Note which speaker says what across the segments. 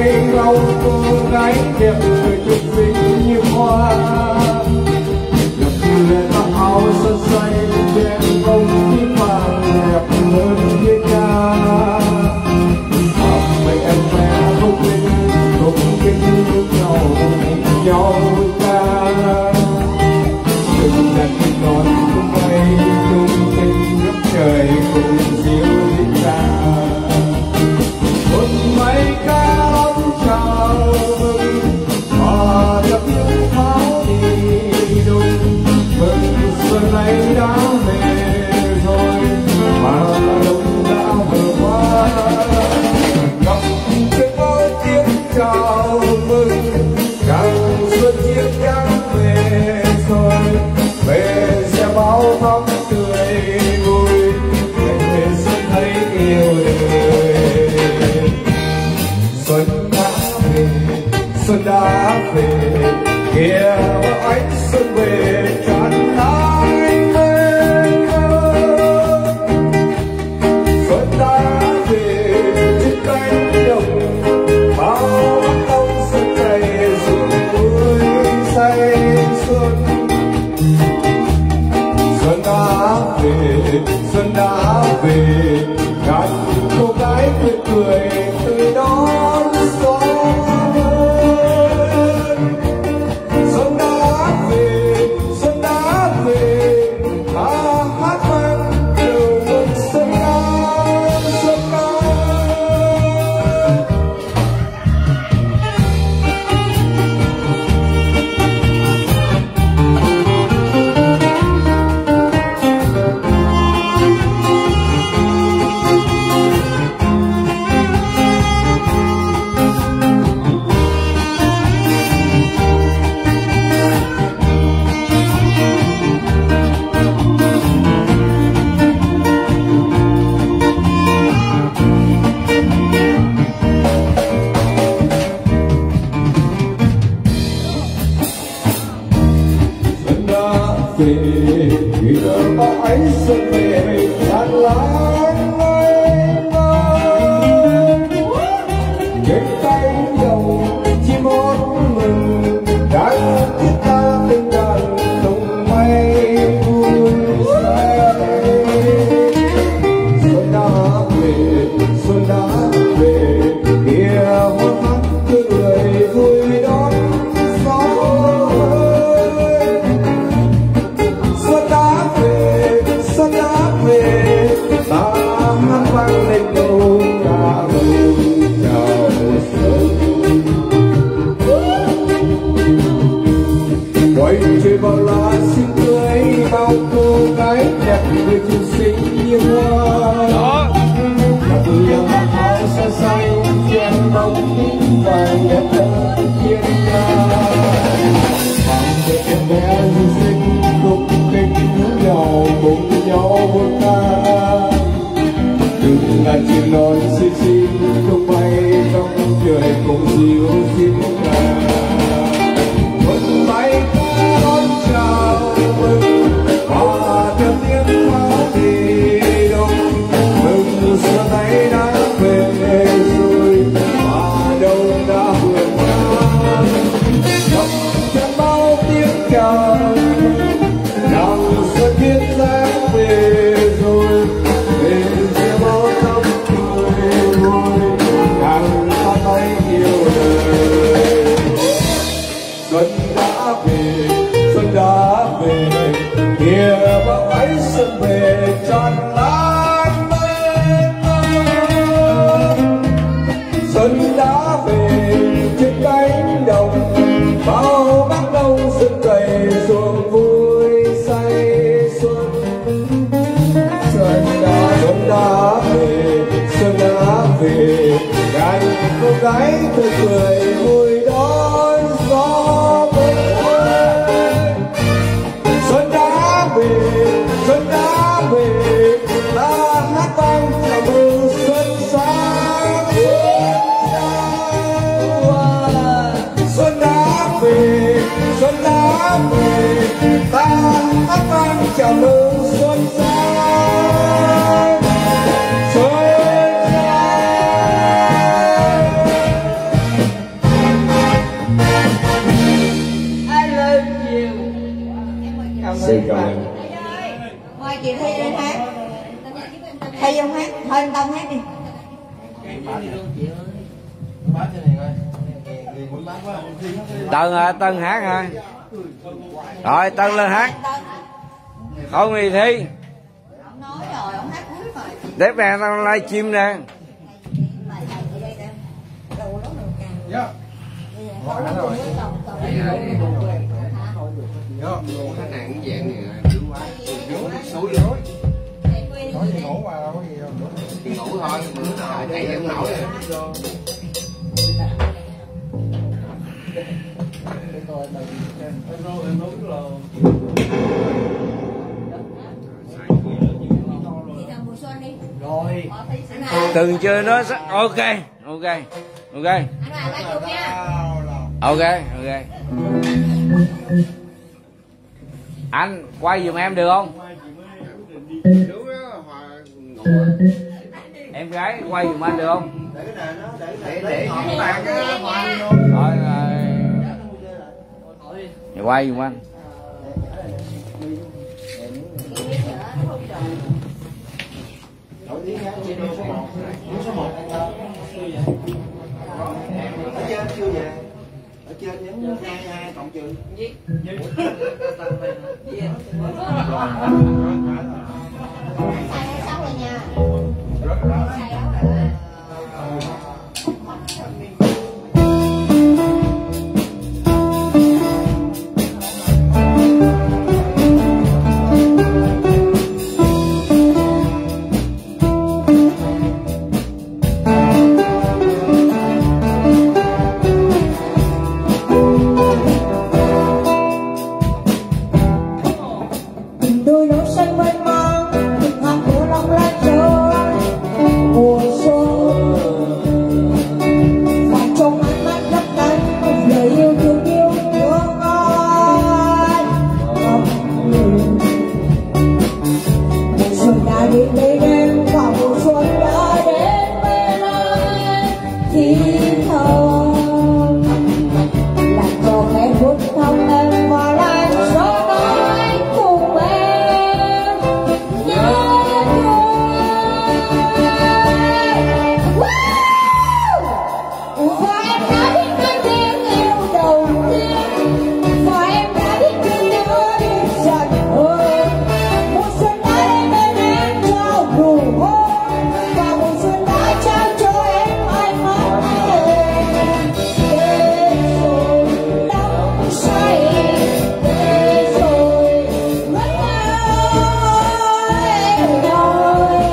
Speaker 1: bay bao cô gái đẹp người trục xinh như hoa, gặp người mặc áo sơ say đen bông tím vàng đẹp hơn như ca. Mấy em bé không biết lúc nhau với ta, đừng đặt non không bay tung trên nước trời cùng diệu đi ra. Một máy ca ông chào mừng và đập những pháo đi đùng, mừng xuân này đã về rồi mà đông đã vừa qua. Ngọc trên bao tiếng chào mừng càng xuân chiếc đang về rồi, về sẽ bao thắm tươi vui để xuân thấy yêu đời. Xuân đã về kìa bác ánh xuân về tràn lan mênh mông. Xuân đã về trên cánh đồng bao bác đông xuân cày ruộng vui say xuân. Xuân đã về ngàn cô gái tươi cười tươi đón xuân. Xuân đã về ta hát vang đều mừng xuân ca xuân ca. Khi đường bão ánh xuân về tràn lan mênh mông, trên cánh đồng chim hót mừng đang thiết tha từng đàn tung bay vui say. Xuân đã về kìa hoa mắt tươi người vui đón gió. Xuân đã về ta hát vang lên câu ca mừng chào xuân. Quay trời bao lá xinh tươi bao cô gái đẹp người trùng xinh như hoa, gặp người mặc áo xa xanh chen bông tím vàng đẹp hơn thiên ca. Hàng em bé du xinh lúc nhau cùng nhau vươn ca, đừng là chim non xinh xinh tung bay trong trời cùng diệu xin ca. Một máy ca đón chào mừng và theo tiếng pháo đi đông, mừng xuân này đã về rồi mà đông đã vượt qua. Ngập tràn bao tiếng chào xuân thiết giáng về rồi, về sẽ bao thắm tươi vui càng ta thấy yêu đời. Xuân đã về kìa bão ánh xuân về tràn lan mênh mông. Xuân đã về trên cánh đồng bao bác đông xuân cày ruộng vui say xuân. Xuân đã về ngàn cô gái tươi cười vui đón gió bấc quê. Xuân đã về ta hát vang chào mừng xuân sang. Xuân đã về ta hát vang chào mừng xuân sang. Xuân sang
Speaker 2: Tân hả? Tân hát hả? Rồi Tân lên hát. Không thì thi. Tiếp nè, tao live stream nè.
Speaker 1: Ngủ mà đâu có gì đâu. Ngủ thôi, chạy em nổi rồi. Rồi.
Speaker 2: Từng chơi nó ok. Ok. Anh quay giùm em được không? Em gái quay giùm anh được không?
Speaker 1: Để bàn cái hòa luôn.
Speaker 2: Rồi quay giùm anh.
Speaker 1: Ở trên chưa về. Ở trên nhấn 22 cộng trừ.
Speaker 3: Xong rồi nha.
Speaker 4: Đôi lối xanh mênh mang, từng hạt mưa long lanh rơi mùa xuân. Và trong ánh mắt lấp lánh lời yêu thương ai. Mùa xuân đã đến bên em và mùa xuân đã đến bên anh. Thì thầm làm cho em vuốt thăm em và lại gió nói cùng em nhớ thương. Và em đã biết cái tiếng yêu đầu tiên, và em đã biết cái nhớ đến giận hơn. Mùa xuân đã đến bên em trao nụ hôn, và mùa xuân đã trao cho em ánh mắt em. Đến rồi đắm say, đến rồi mất ai rồi.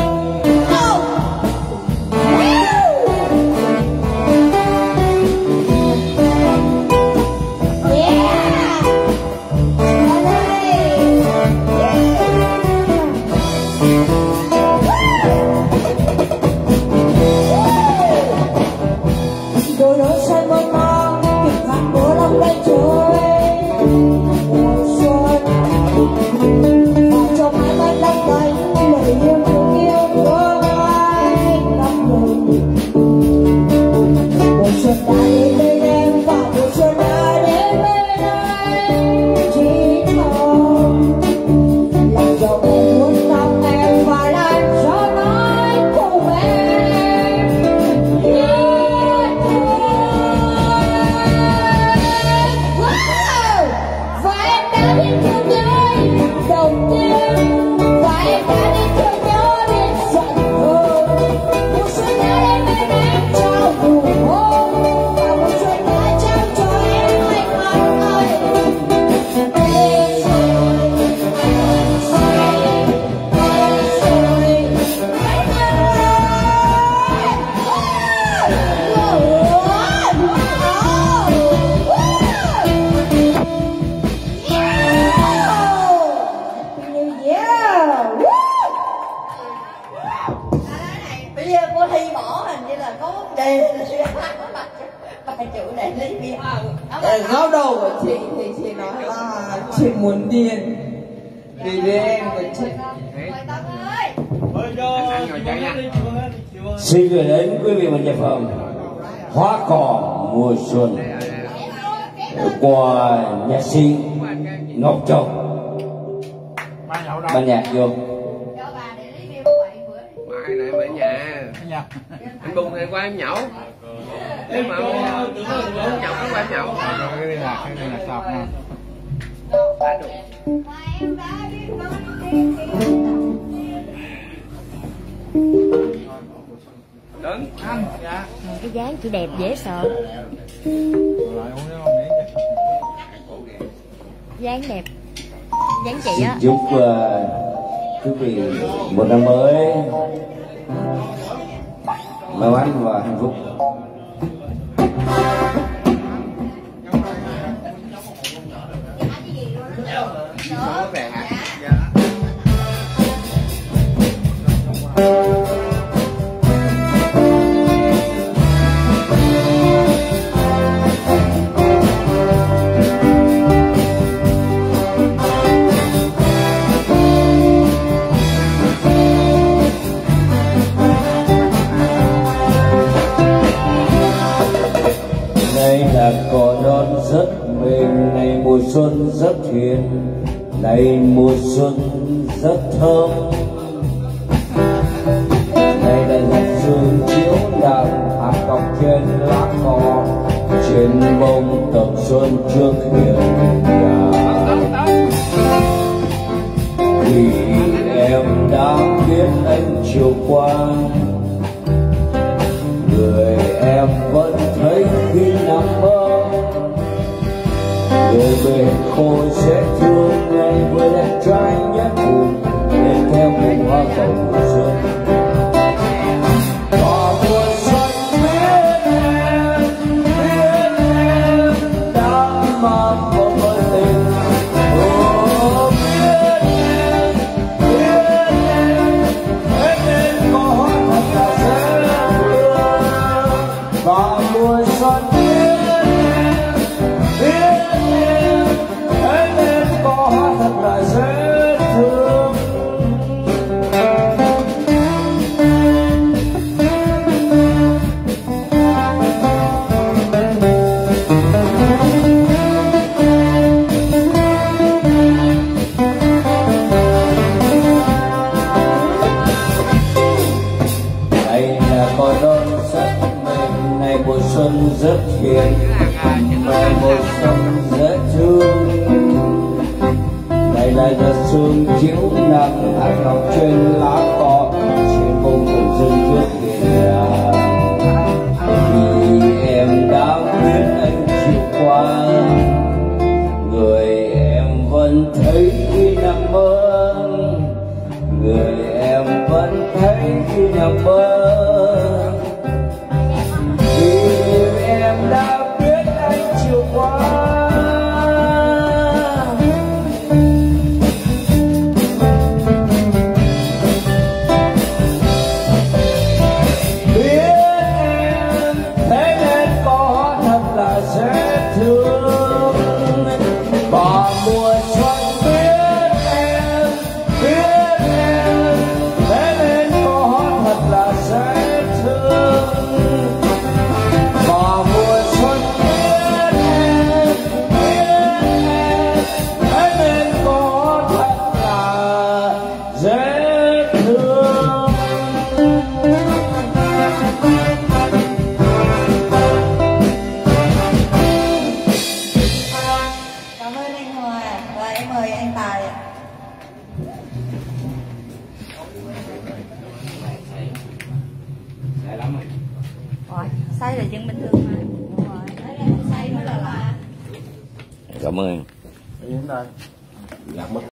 Speaker 4: Đôi lối xanh mênh mang, từng hạt mưa long lanh trôi mùa xuân. Và trong ánh mắt lấp lánh lời yêu thương anh ngập ngừng. Mùa xuân đã đến bên em và mùa xuân đã đến bên anh. Chỉ thầm làm cho em muốn thăm em và lại gió nói cùng em nhớ thương. Và em đã biết thương nhớ đầu tiên, và em đã biết thương nhớ đến giận hơn. Mùa xuân đã đến bên em trao nụ hôn, và mùa xuân đã trao cho em ánh mắt ấy. Đến rồi say, đến rồi mất
Speaker 3: Bây giờ cô Thi bỏ hình như là có vấn đề bài chủ để lý bia.
Speaker 5: Góc đầu của chị thì chị nói là chị muốn điền vì với em của chị.
Speaker 2: Xin gửi đến quý vị một nhạc phẩm Hoa cỏ mùa xuân của nhạc sĩ Ngọc Châu. Ban nhạc vô.
Speaker 3: Cho bà để lý bia 7 bữa đi.
Speaker 6: Mai này ở nhà. Anh Bùng này qua em nhậu.
Speaker 5: Thế mà uống nhậu nó quan nhậu.
Speaker 2: Cái này là sọt nè.
Speaker 5: Đứng anh. Dạ.
Speaker 6: Cái dáng chị đẹp dễ sợ. Dáng đẹp. Dáng chị á.
Speaker 1: Chúc quý vị một năm mới may mắn và hạnh phúc. Cỏ non rất mềm, này mùa xuân rất hiền, này mùa xuân rất thơm, này là giọt sương chiếu đàn hạt cọc trên lá cỏ, trên bông tầm xuân trước hiên nhà. Vì em đã biết anh chiều qua, người em vẫn thấy khi nằm mơ, người bên khôi sẽ thương ngày vừa đẹp trai nhất vùng lên theo mùa hoa cầu xuân. Và mùa xuân biết em đã mang một mối tình. Hết nên có hoa thật là dễ thương. Và mùa xuân mùa xuân rất hiền, này mùa xuân rất thương, này là giọt sương chiếu nắng hạt ngọc trên lá cỏ, trên bông tầm xuân trước hiên nhà. Vì em đã biết anh chiều qua, người em vẫn thấy khi nằm mơ, người em vẫn thấy khi nằm mơ. Em đã biết anh chiều qua, biết em thế nên có thật là dễ thương. Và mùa xuân biết em thế nên có thật là dễ thương. Và mùa xuân biết em thế nên có thật là dễ thương.
Speaker 3: Cảm ơn anh Hòa và em mời anh Tài ạ. Rồi, say là chuyện bình thường mà. Đúng rồi, say mới là lạ.
Speaker 2: Cảm ơn.
Speaker 1: Lạc mất.